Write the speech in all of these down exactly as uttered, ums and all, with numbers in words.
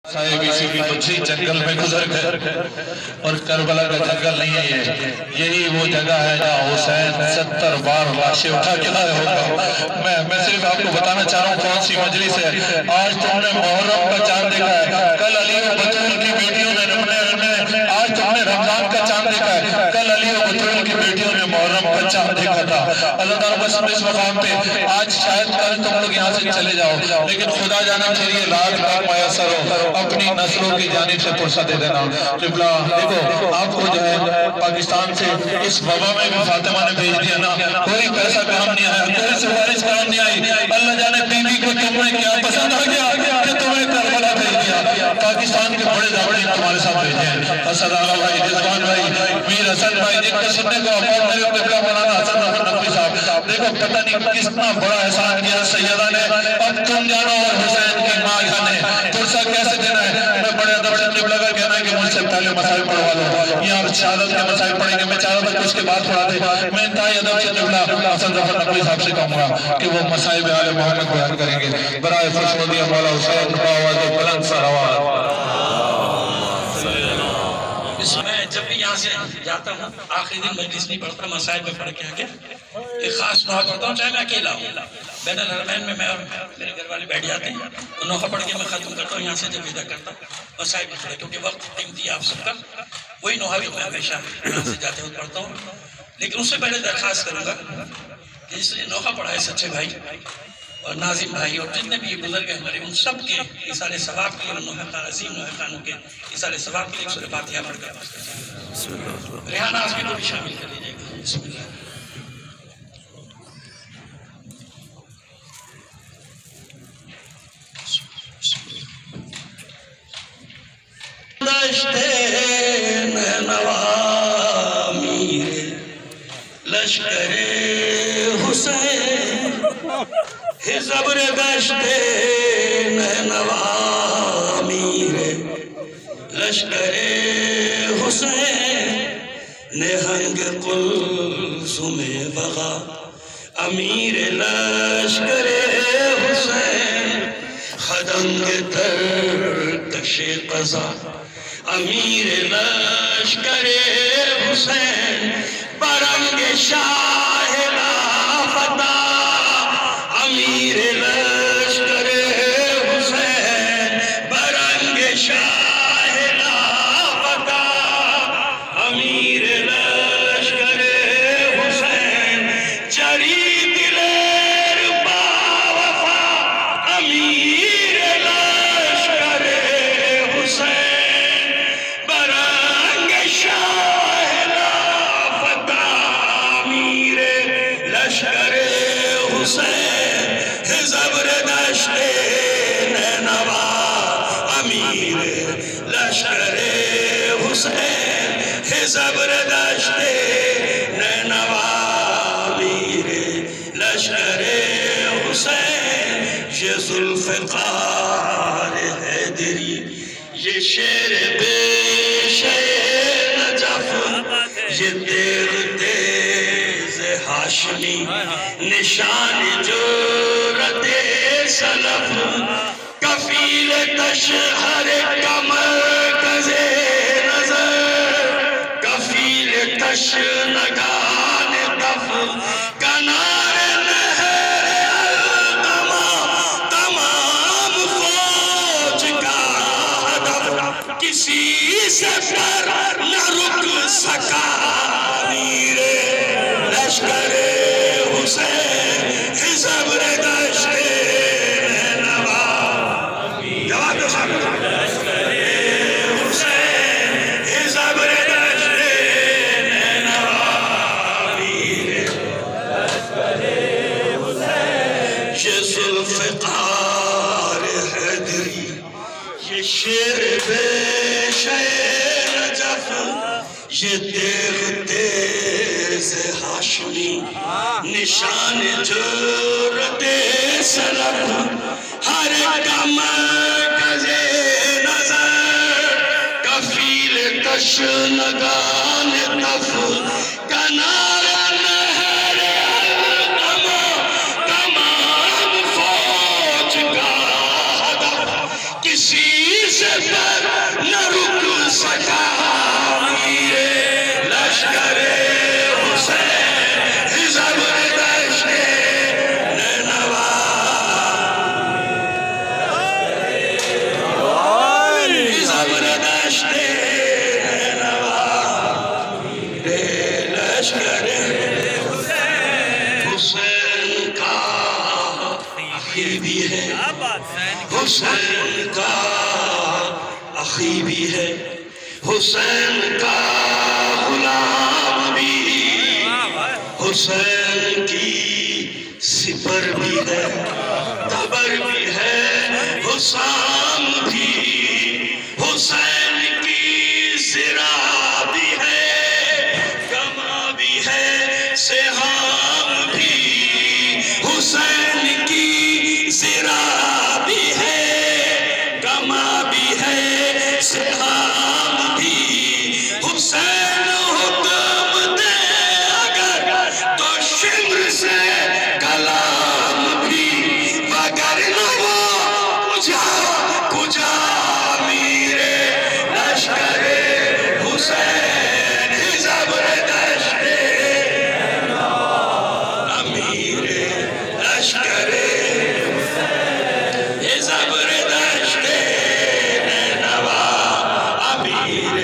صاحب اسی کی مجھے جنگل میں گزر گئے اور کربلا کا جنگل نہیں ہے یہ یہی وہ جگہ ہے جہاں حسین ستر بار لاشیں اٹھا کے لائے ہوگا میں میں صرف آپ کو بتانا چاہ رہا ہوں کون سی مجلس ہے آج تم نے محرم کا چاند دیکھا ہے کل علی و بطول کی بیٹیوں نے آج تم نے رمضان کا چاند دیکھا ہے کل علی و بطول کی بیٹیوں نے محرم کا چاند دیکھا تھا اللہ تعالیٰ بس اس مقام پہ آج شاید کل تم لوگ یہاں سے چلے جاؤ لیکن خدا جانا چاہیے لاکھ لاکھ میسر ہو اپنی نسلوں کی جانب سے پرسہ دے دینا قبلہ دیکھو آپ کو جو ہے پاکستان سے اس وبا میں بھی فاطمہ نے بھیج دیا نا کوئی پیسہ کام نہیں آیا کوئی سفارش کام نہیں آئی اللہ جانے بی بی کو تم نے کیا پسند آ گیا کہ تمہیں کربلا بھیج دیا پاکستان کے بڑے دعوڑی تمہارے ساتھ بھیجے ہیں حسن آغا بھائی رضوان بھائی میر حسن بھائی جن کو سننے کو اپنے میرے قبلہ مولانا حسن رحمت نقوی صاحب دیکھو پتہ نہیں کتنا بڑا احسان کیا سیدہ نے اب تم جانو اور حسین کی ماں جانے پرسہ کیسے دینا ہے میں بڑے ادب سے قبلہ کا کہنا ہے کہ مجھ سے پہلے مسائل پڑھوا لو یہ آپ شہادت کے مسائل پڑھیں گے میں چاہ رہا تھا کہ اس کے بعد پڑھا دے میں انتہائی ادب سے قبلہ حسن رحمت نقوی صاحب سے کہوں گا کہ وہ مسائل آل محمد بیان کریں گے برائے خوشنودی مولا حسین باواز بلند سروار میں جب بھی یہاں سے جاتا ہوں آخری دن مجلس نہیں پڑھتا مسائل میں پڑھ کے آگے ایک خاص نوحہ پڑھتا ہوں چاہے میں اکیلا ہوں بین الحرمین میں میں اور میرے گھر والے بیٹھ جاتے ہیں وہ نوحہ پڑھ کے میں ختم کرتا ہوں یہاں سے جب ودا کرتا ہوں مسائل میں پڑھے کیونکہ وقت قیمتی آپ سب کا وہی نوحہ بھی میں ہمیشہ یہاں سے جاتے ہوئے پڑھتا ہوں لیکن اس سے پہلے درخواست کروں گا کہ جس نے نوحہ پڑھا ہے سچے بھائی اور ناظم بھائی اور جتنے بھی یہ بزرگ ہیں ہمارے ان سب کے اِسال ثواب کے لیے نوحہ خان عظیم نوحہ خانوں کے اِسال ثواب کے لیے ایک سورہ فاتحہ پڑھ کر ریحانہ آزمی کو بھی شامل کر لیجئے گا بسم اللہ دشت نینوا میر لشکر حسین زبر دشت نینوا میر لشکر حسین نہنگ قلزم وغا امیر لشکر حسین خدنگ ترکش قضا امیر لشکر حسین برنگ شاہ لافتہ امیر لشکر حسین برنگ شاہ لافتہ امیر لشکر حسین چری دلیر باوفا امیر لشکر حسین برنگ شاہ لافتہ امیر لشکر حسین زبر دشت نینوا امیر لشکر حسین زبر دشت نینوا امیر لشکر حسین یہ ذوالفقار حیدری یہ شیر بیش نجف یہ تیغ تیز ہاشمی نشان جرت سلف کفیل تشہر کمرکز نظر کفیل تشنگان کف کنار نہر القما تمام فوج کا ہدف کسی سے پر نہ رک سکا امیر لشکر حسین زبر دشت نینوا جواب دو صاحب لشکر حسین زبر دشت نینوا امیر لشکر حسین یہ ذوالفقار حیدری یہ شیر بیش نجف یہ تیغ تیز ہاشمی نشان جرت سلف ہر کمرکز نظر کفیل تشنگان کف کنار نہر القما تمام فوج کا ہدف کسی سے حسین کا اخی بھی ہے، حسین کا غلام بھی، حسین کی سپر بھی ہے، قبر بھی ہے، حسام بھی، حسین کی زرا بھی ہے، گما بھی ہے، سہام بھی، حسین کی زرا بھی ہے، گما بھی ہے، سہام بھی، حسین حکم دے اگر تو شمر سے کلام بھی، وگرنہ وہ کجا کجا میرے لشکر حسین زبردشت امیر لشکر زبردشت نوا امیر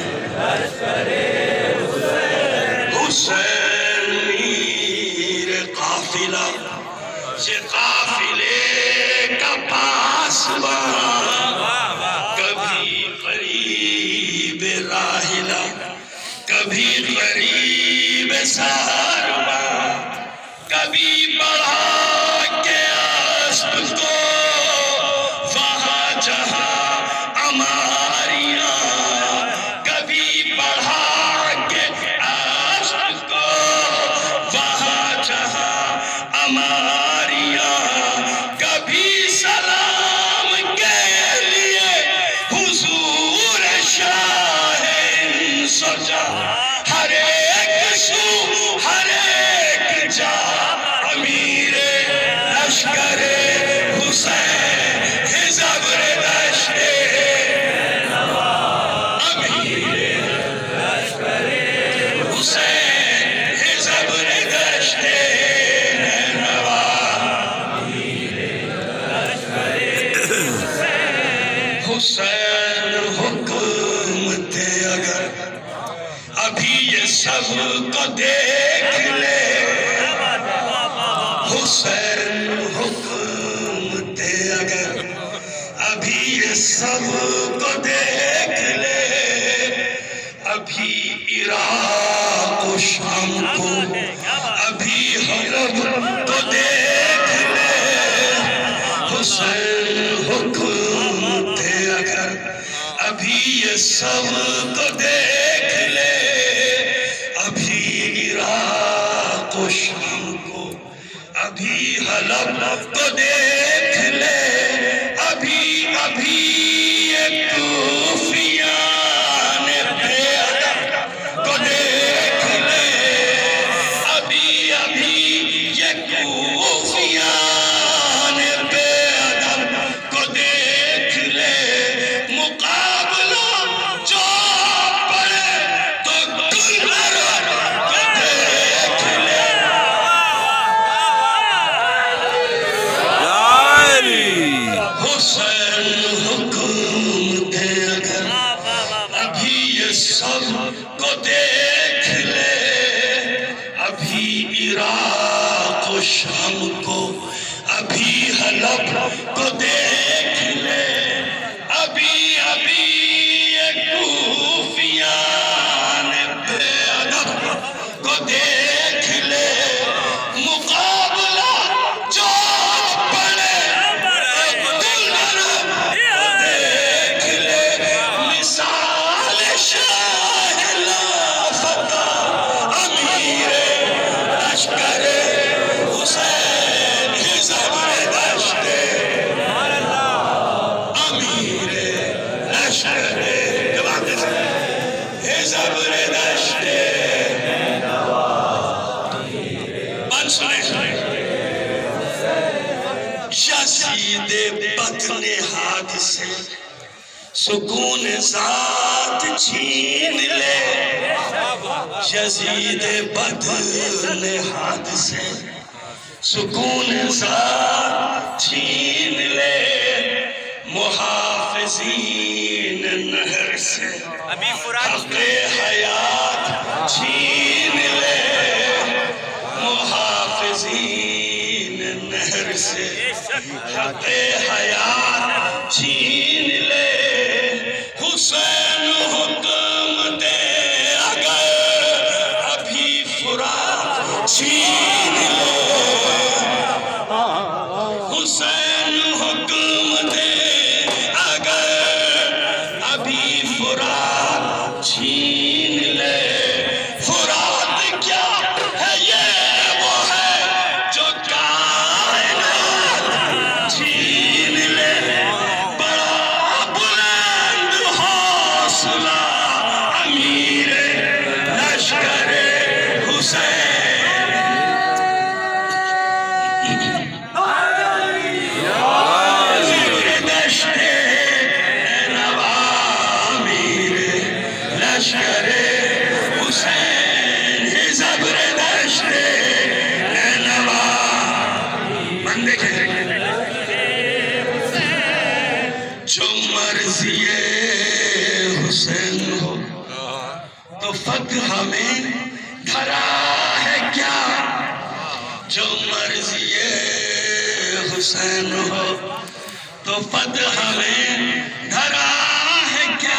حسین میر قافلہ سے قافلے کا پاسبان، کبھی قریب راحلہ کبھی قریب سارباں، کبھی بڑھا کے اسب کو وہاں جہاں اماریاں، کبھی بڑھا کے اسب کو وہاں جہاں اماریاں، کبھی سلام کے لیے حضور شاہ سجا، ہر ایک سو ہر ایک جا امیر لشکر حسین زبردشت امیر لشکر حسین زبردشت نوا حسین حکم دے اگر ابھی یہ سب کو دیکھ لے، حسین حکم دے اگر ابھی یہ سب کو دیکھ لے، ابھی عراق و شام کو ابھی حلب کو دیکھ لے، حسین حکم دے اگر ابھی یہ سب کو دیکھ لے، ابھی عراق و شام کو ابھی حلب کو دیکھ لے، ابھی ابھی یہ کوفیان بے ادب کو دیکھ لے، ابھی ابھی یہ کوفیان بے ادب کو دیکھ لے، مقابلہ جو پڑے تو دلہر کو دیکھ لے۔ حسین حکم دے اگر ابھی یہ سب کو دیکھ لے، ابھی عراق و شام کو ابھی حلب کو دیکھ لے، ابھی ابھی یہ کوفیان بے ادب کو دیکھ لے، مقابلہ جو پڑے مثال شاہ لافتہ امیر لشکر حسین زبردشت امیر لشکر زبردشت بات سنیں، یزید بطن حادثے سکون ذات چھین لے، یزید بدن حادثے سکون ذات چھین لے، محافظین نہر سے حق حیات چھین لے، محافظین نہر سے حق حیات چھین لے حسین حکم دے اگر ابھی فرات چھین لے حسین حکم دے اگر ابھی فرات چھین لے فرات کیا ہے یہ وہ ہے جو کائنات چھین لے بڑا بلند حوصلہ امیر لشکر حسین لشکر حسین زبر دشت نوا بندے کے جو مرضی حسین ہو تو فتح میں دھرا ہے کیا جو مرضی حسین ہو تو فتح میں دھرا ہے کیا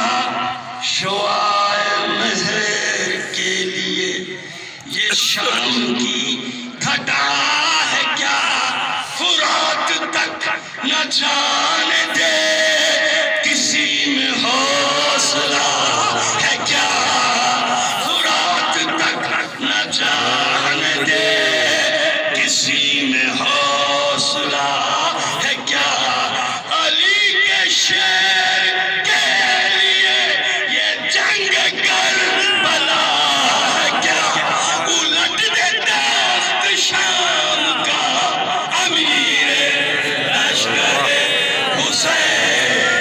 شعاع مظہر کے لیے یہ شام کی گھٹا ہے کیا فرات تک نہ جان دے کسی میں حوصلہ ہے کیا فرات تک نہ جان دے کسی میں حوصلہ ہے کیا علی کے شہر کے لیے یہ جنگ کربلا ہے کیا الٹ دے تخت شام کا امیر لشکر حسین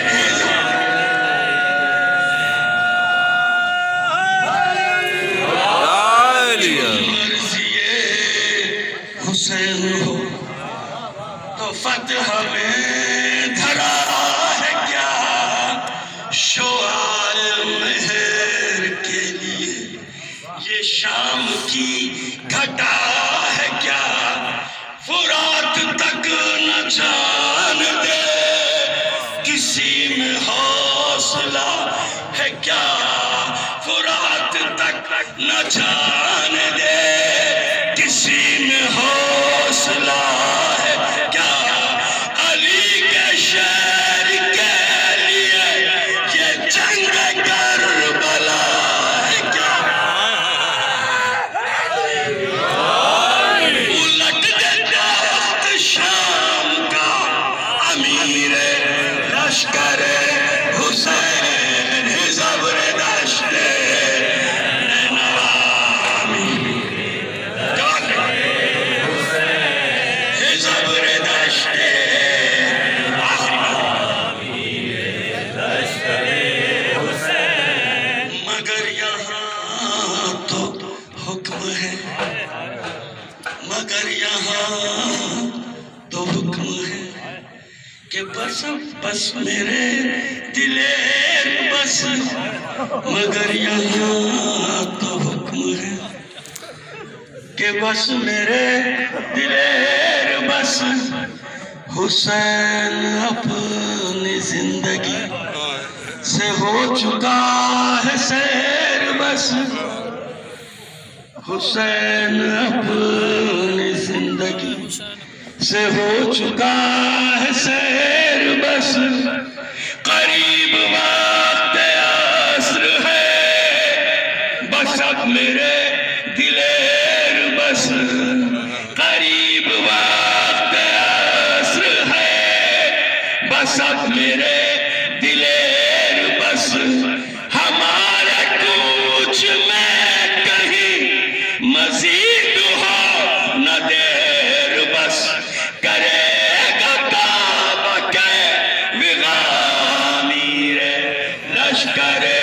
مرضی حسین ہو تو فتح میں دھرا ہے کیا شعاع مہر کے لیے یہ شام کی گھٹا ہے کیا فرات تک نہ جان دے کسی میں حوصلہ ہے کیا فرات تک نہ جان دے کسی میں حوصلہ ہے کیا علی کے شہر کے لیے یہ جنگ کربلا ہے کیا الٹ دے تخت شام کا امیر لشکر حسین زبر دشت مگر یہاں تو حکم ہے مگر یہاں تو حکم ہے کہ بس بس میرے دلیر بس مگر یہاں تو حکم ہے کہ بس میرے دلیر بس حسین اپنی زندگی سے ہو چکا ہے سیر بس حسین اپنی زندگی سے ہو چکا ہے سیر بس قریب وقت عصر ہے بس اب میرے دلیر بس قریب وقت عصر ہے بس اب میرے دلیر بس ہمارے کوچ میں کہیں مزید ہو نہ دیر بس کرے گا کعبہ کے وغامیر لشکر